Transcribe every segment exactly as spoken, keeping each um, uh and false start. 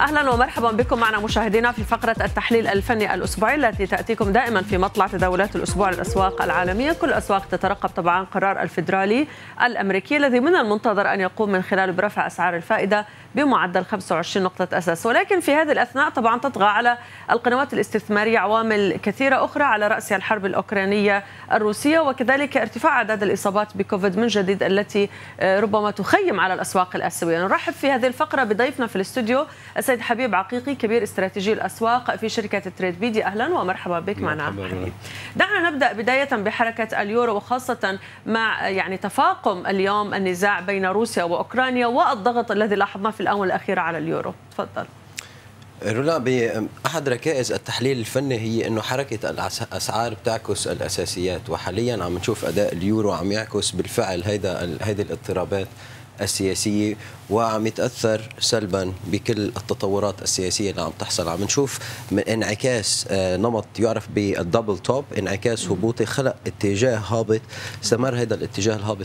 أهلا ومرحبا بكم معنا مشاهدينا في فقرة التحليل الفني الأسبوعي التي تأتيكم دائما في مطلع تداولات الأسبوع للأسواق العالمية. كل الأسواق تترقب طبعا قرار الفيدرالي الأمريكي الذي من المنتظر أن يقوم من خلاله برفع أسعار الفائدة بمعدل خمسة وعشرين نقطة أساس، ولكن في هذه الأثناء طبعا تطغى على القنوات الاستثمارية عوامل كثيرة أخرى، على رأسها الحرب الأوكرانية الروسية وكذلك ارتفاع أعداد الإصابات بكوفيد من جديد التي ربما تخيم على الأسواق الآسيوية. نرحب في هذه الفقرة بضيفنا في الاستوديو السيد حبيب عقيقي كبير استراتيجي الأسواق في شركة تريد بيدي. أهلا ومرحبا بك معنا حبيب. دعنا نبدأ بداية بحركة اليورو، وخاصة مع يعني تفاقم اليوم النزاع بين روسيا وأوكرانيا والضغط الذي لاحظناه في الآونة الأخيرة على اليورو. تفضل. رولا، بأحد ركائز التحليل الفني هي أنه حركة الأسعار بتعكس الأساسيات، وحاليا عم نشوف أداء اليورو عم يعكس بالفعل هيدا هيدي الاضطرابات السياسية، وعم يتأثر سلبا بكل التطورات السياسية اللي عم تحصل. عم نشوف من انعكاس نمط يعرف بالدبل توب، انعكاس هبوطي خلق اتجاه هابط، استمر هذا الاتجاه الهابط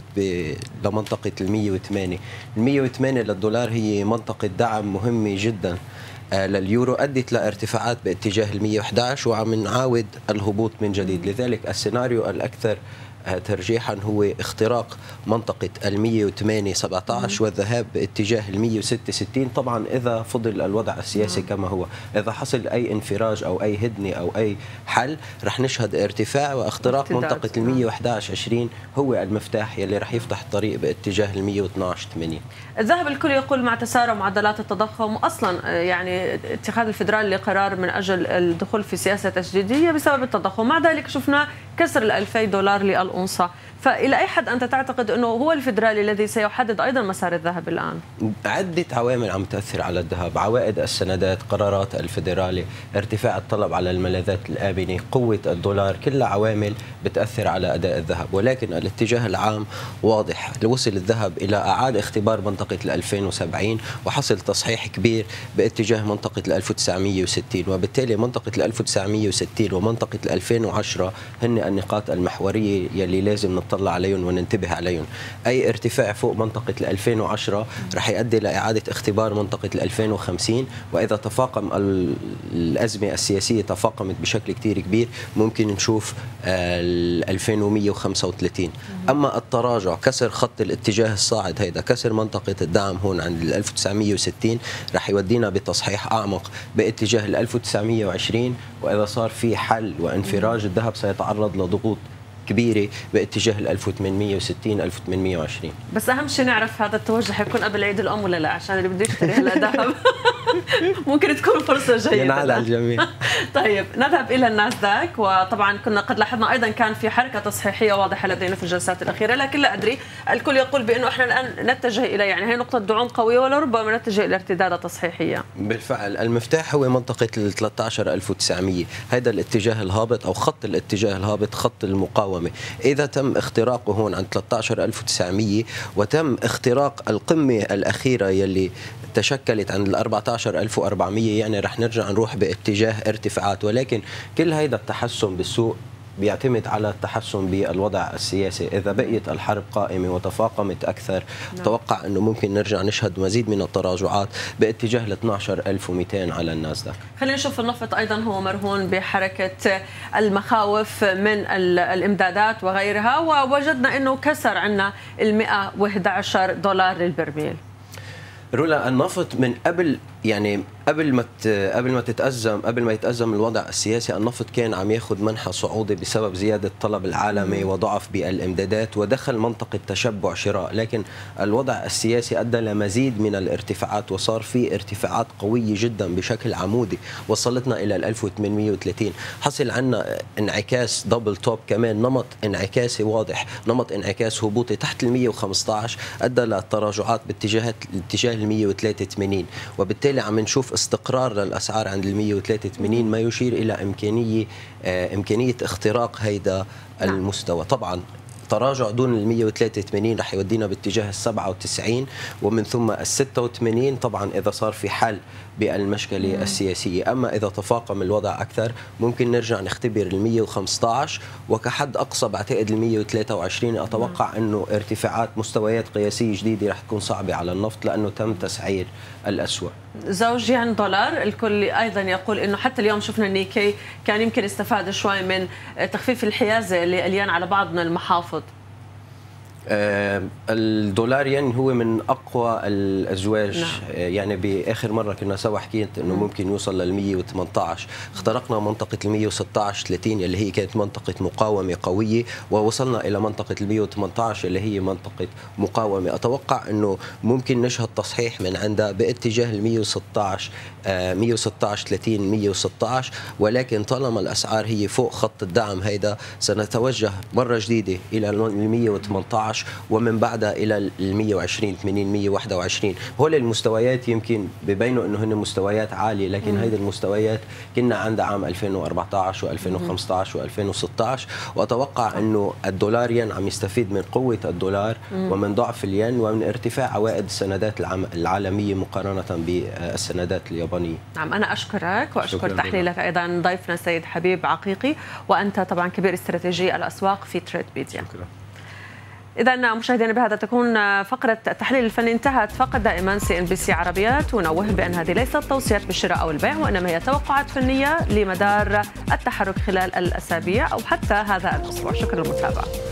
لمنطقة ال مية وثمانية. ال مية وثمانية للدولار هي منطقة دعم مهمة جدا لليورو، أدت لارتفاعات باتجاه ال مية وأحد عشر وعم نعاود الهبوط من جديد. لذلك السيناريو الأكثر ترجيحا هو اختراق منطقة ال مية وثمانية سبعة عشر والذهاب باتجاه ال مية وستة وستين، طبعا إذا فضل الوضع السياسي كما هو. إذا حصل أي انفراج أو أي هدنة أو أي حل رح نشهد ارتفاع، واختراق منطقة ال مية وأحد عشر عشرين هو المفتاح يلي رح يفتح الطريق باتجاه ال مية واثني عشر ثمانين. الذهب الكل يقول مع تسارع معدلات التضخم، واصلا يعني اتخاذ الفدرالي لقرار من اجل الدخول في سياسه تجديديه بسبب التضخم، مع ذلك شفنا كسر ال ألفي دولار للأونصة. فإلى أي حد أنت تعتقد أنه هو الفدرالي الذي سيحدد أيضا مسار الذهب الآن؟ عدة عوامل عم تأثر على الذهب: عوائد السندات، قرارات الفدرالي، ارتفاع الطلب على الملاذات الآمنة، قوة الدولار، كلها عوامل بتأثر على أداء الذهب. ولكن الاتجاه العام واضح، وصل الذهب إلى أعاد اختبار منطقة ال ألفين وسبعين وحصل تصحيح كبير باتجاه منطقة ال ألف وتسعمية وستين، وبالتالي منطقة ال ألف وتسعمية وستين ومنطقة ال ألفين وعشرة هن النقاط المحورية يلي لازم نطلع عليهم وننتبه عليهم. أي ارتفاع فوق منطقة ال ألفين وعشرة رح يؤدي لإعادة اختبار منطقة ال ألفين وخمسين، وإذا تفاقم الأزمة السياسية تفاقمت بشكل كتير كبير ممكن نشوف ال ألفين ومية وخمسة وثلاثين. أما التراجع، كسر خط الاتجاه الصاعد، هيدا كسر منطقة الدعم هون عند ال ألف وتسعمية وستين رح يودينا بتصحيح أعمق باتجاه ال ألف وتسعمية وعشرين، وإذا صار في حل وانفراج الذهب سيتعرض لضغوط كبيرة باتجاه ال ألف وثمانمية وستين ألف وثمانمية وعشرين. بس أهم شيء نعرف هذا التوجه حيكون قبل عيد الأم ولا لا، عشان اللي بده يشتري هلا ذهب ممكن تكون فرصة جيدة. ينعاد على الجميع. طيب نذهب إلى الناسداك، وطبعا كنا قد لاحظنا أيضا كان في حركة تصحيحية واضحة لدينا في الجلسات الأخيرة، لكن لا أدري الكل يقول بأنه إحنا الآن نتجه إلى يعني هي نقطة دعوم قوية ولربما نتجه إلى ارتدادة تصحيحية. بالفعل المفتاح هو منطقة ال ثلاثة عشر ألف وتسعمية، هذا الاتجاه الهابط أو خط الاتجاه الهابط، خط المقاومة. إذا تم اختراقه هون عند ثلاثة عشر ألف وتسعمية وتم اختراق القمة الأخيرة يلي تشكلت عند ال أربعة عشر ألف وأربعمية، يعني رح نرجع نروح باتجاه ارتفاعات. ولكن كل هيدا التحسن بالسوق بيعتمد على التحسن بالوضع السياسي. إذا بقيت الحرب قائمة وتفاقمت أكثر نعم. توقع أنه ممكن نرجع نشهد مزيد من التراجعات باتجاه ال اثني عشر ألف ومئتين على الناسداك. خلينا نشوف النفط أيضا هو مرهون بحركة المخاوف من الإمدادات وغيرها، ووجدنا أنه كسر عنا ال مئة وأحد عشر دولار للبرميل. رولا، النفط من قبل يعني قبل ما قبل ما تتأزم قبل ما يتأزم الوضع السياسي، النفط كان عم ياخذ منحى صعودي بسبب زيادة الطلب العالمي وضعف بالإمدادات، ودخل منطقة تشبع شراء. لكن الوضع السياسي أدى لمزيد من الارتفاعات، وصار في ارتفاعات قوية جدا بشكل عمودي وصلتنا إلى ال ألف وثمانمية وثلاثين. حصل عنا انعكاس دبل توب، كمان نمط انعكاسي واضح، نمط انعكاس هبوطي تحت ال مية وخمسة عشر أدى للتراجعات باتجاه اتجاه ال مية وثلاثة وثمانين، وبالتالي عم نشوف استقرار للأسعار عند ال مية وثلاثة وثمانين، ما يشير إلى إمكانية آه إمكانية اختراق هيدا المستوى. طبعا تراجع دون ال مئة وثلاثة وثمانين رح يودينا باتجاه ال سبعة وتسعين ومن ثم ال ستة وثمانين، طبعا إذا صار في حل بالمشكلة مم. السياسية. أما إذا تفاقم الوضع أكثر ممكن نرجع نختبر ال مئة وخمسة عشر، وكحد أقصى بعتقد ال مئة وثلاثة وعشرين. أتوقع مم. أنه ارتفاعات مستويات قياسية جديدة رح تكون صعبة على النفط لأنه تم تسعير الأسوأ. زوج ين دولار، الكل أيضا يقول أنه حتى اليوم شفنا النيكي كان يمكن استفاد شوي من تخفيف الحيازة للين على بعض من المحافظ. آه الدولار ين هو من اقوى الازواج. نعم. آه يعني باخر مره كنا سوا حكيت انه ممكن يوصل لل مئة وثمانية عشر، اخترقنا منطقه ال مئة وستة عشر ثلاثين اللي هي كانت منطقه مقاومه قويه، ووصلنا الى منطقه ال مئة وثمانية عشر اللي هي منطقه مقاومه. اتوقع انه ممكن نشهد تصحيح من عندها باتجاه ال مئة وستة عشر آه مئة وستة عشر ثلاثين مئة وستة عشر، ولكن طالما الاسعار هي فوق خط الدعم هيدا سنتوجه مره جديده الى ال مئة وثمانية عشر ومن بعدها الى ال مئة وعشرين ثمانين مئة وواحد وعشرين. هول المستويات يمكن ببينوا انه هن مستويات عاليه، لكن هيدي المستويات كنا عندها عام ألفين وأربعة عشر وألفين وخمسة عشر وألفين وستة عشر. واتوقع انه الدولار ين عم يستفيد من قوه الدولار ومن ضعف الين ومن ارتفاع عوائد السندات العالميه مقارنه بالسندات اليابانيه. نعم، انا اشكرك واشكر تحليلك ايضا ضيفنا السيد حبيب عقيقي، وانت طبعا كبير استراتيجي الاسواق في تريدبيديا. شكرا. إذا مشاهدينا بهذا تكون فقرة التحليل الفني انتهت. فقط دائما سي ان بي سي عربية تنوه بأن هذه ليست توصيات بالشراء أو البيع، وإنما هي توقعات فنية لمدار التحرك خلال الأسابيع أو حتى هذا الأسبوع. شكرا للمتابعة.